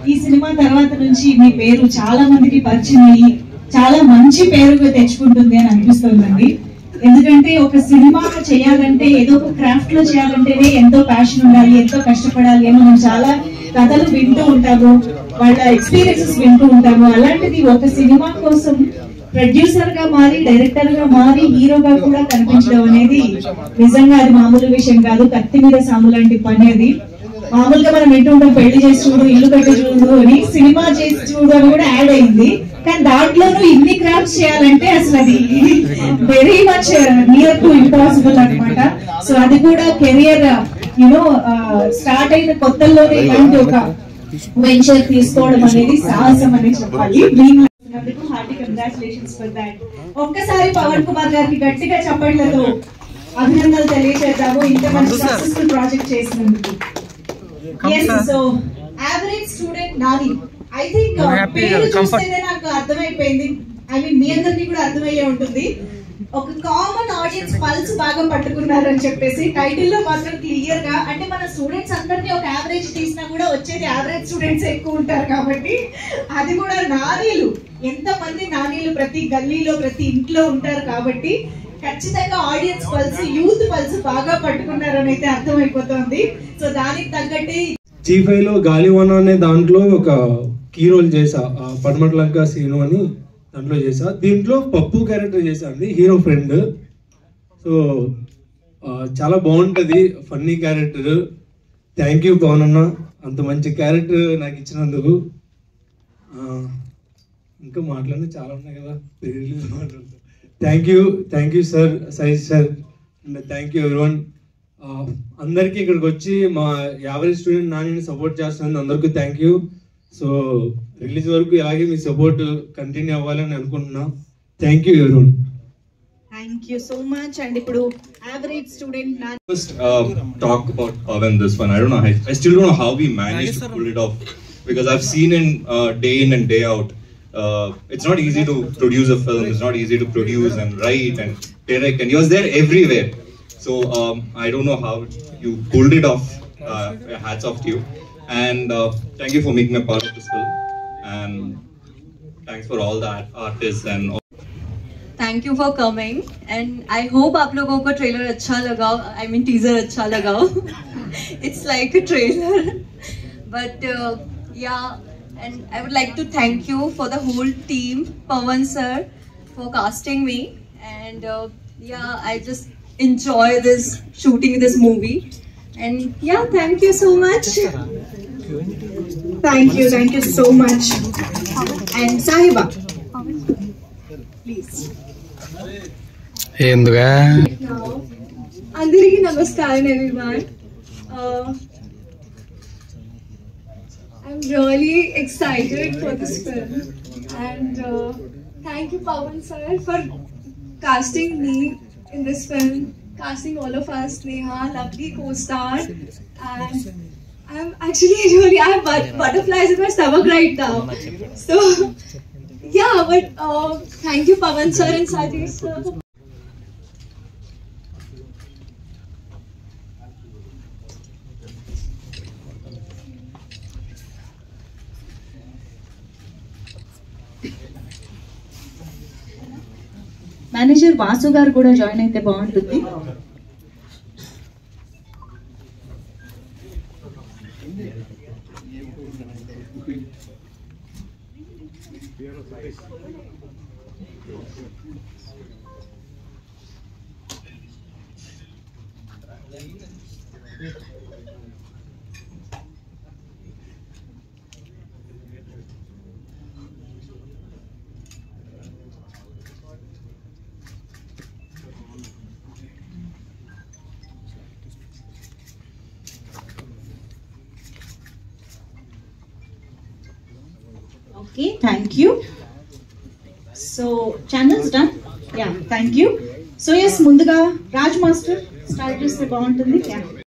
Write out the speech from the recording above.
ఈ సినిమా తర్వాత నుంచి మీ పేరు చాలా మందికి పరిచయం అయ్యి చాలా మంచి పేరు తెచ్చుకుంటుంది అని అనిపిస్తుందండి. ఎందుకంటే ఒక సినిమా చేయాలంటే ఏదో ఒక క్రాఫ్ట్ లో చేయాలంటేనే ఎంతో ప్యాషన్ ఉండాలి, ఎంతో కష్టపడాలి అని మనం చాలా కథలు వింటూ ఉంటాము, వాళ్ళ ఎక్స్పీరియన్సెస్ వింటూ ఉంటాము. అలాంటిది ఒక సినిమా కోసం ప్రొడ్యూసర్ గా మారి, డైరెక్టర్ గా మారి, హీరోగా కూడా కనిపించడం అనేది నిజంగా అది మామూలు విషయం కాదు. కత్తి మీద సాము లాంటి పని అది. మామూలుగా మనం వింటూ ఉంటాం పెళ్లి చేసి చూడు, ఇల్లు కట్టి చూడు అని, సినిమా చేసి చూడు అని కూడా యాడ్ అయింది. కానీ దాంట్లోనూ ఇన్ని క్రాఫ్ట్స్ చేయాలంటే అసలు అది very much near to impossible అనమాట. సో అది కూడా కెరియర్ స్టార్ట్ అయిన కొత్తల్లోనే ఇలాంటి ఒక వెంచర్ తీసుకోవడం అనేది సాహసం అని చెప్పాలి. Hearty congratulations for that. ఒక్కసారి పవన్ కుమార్ గారికి గట్టిగా చప్పట్లతో అభినందనలు తెలియజేద్దాము ఇంత మంచి సక్సెస్ఫుల్ ప్రాజెక్ట్ చేసినందుకు. So average student Nani, I think పేరు చూస్తేనే నాకు అర్థమైపోయింది. ఐ మీన్ మీ అందరికీ కూడా అర్థమయ్యే ఉంటుంది. ఒక కామన్ ఆడియన్స్ పల్స్ బాగా పట్టుకున్నారని చెప్పేసి టైటిల్ లో మాత్రం క్లియర్ గా, అంటే మన స్టూడెంట్స్ అందరినీ ఒక యావరేజ్ తీసినా కూడా వచ్చేది యావరేజ్ స్టూడెంట్స్ ఎక్కువ ఉంటారు కాబట్టి అది కూడా నానీలు, ఎంత మంది నానీలు ప్రతి గల్లీలో ప్రతి ఇంట్లో ఉంటారు కాబట్టి ఖచ్చితంగా ఆడియన్స్ పల్స్, యూత్ పల్స్ బాగా పట్టుకున్నారని అయితే అర్థమైపోతుంది. సో దానికి తగ్గట్టే G5 లో గాలివాన అనే దాంట్లో ఒక కీ రోల్ చేసా, పడమట్లంక సీను అని దాంట్లో చేసా. దీంట్లో పప్పు క్యారెక్టర్ చేసా అండి, హీరో ఫ్రెండ్. సో చాలా బాగుంటుంది, funny character. Thank you Pawan అన్న, అంత మంచి క్యారెక్టర్ నాకు ఇచ్చినందుకు. ఇంకా మాట్లాడిన చాలా ఉన్నాయి కదా, thank you sir, size sir, and thank you everyone. అందరికీ ఇక్కడికి వచ్చి మా యావరేజ్ స్టూడెంట్ నాని సపోర్ట్ చేస్తున్నందుకు అందరికీ థ్యాంక్ యూ. సో రిలీజ్ వరకు ఇలాగే మీ సపోర్ట్ కంటిన్యూ అవ్వాలని అనుకుంటున్నా. Thank you everyone. Thank you so much. And ఇప్పుడు average student Nani. First talk about Pavan this one. I don't know. I still don't know how we managed to pull it off, because I've seen day in and day out. It's not easy to produce a film. It's not easy to produce and write and direct. And he was there everywhere. So I don't know how you pulled it off. Hats off to you. And thank you for making me a part of this film. And thanks for all the artists and all. Thank you for coming, and I hope आप लोगों को trailer अच्छा लगा. I mean teaser अच्छा लगा. It's like a trailer, but yeah. And I would like to thank you for the whole team, Pavan sir, for casting me. And yeah, I just enjoy this shooting this movie. And yeah, thank you so much. Thank you so much. And Sahiba, please. ఎందుగా అందరికీ నమస్కారం everyone. I'm really excited for this film, and thank you Pavan sir for casting me in this film, casting all of us, Neha, lovely co-star, and I'm actually really, I have butterflies in my stomach right now. So yeah, but thank you Pavan sir and Sajesh sir. Manager Vasu గారు కూడా join అయితే బాగుంటుంది. Okay, thank you. So channels done. Yeah, thank you. So yes, ముందుగా Raj master start చేస్తే బాగుంటుంది.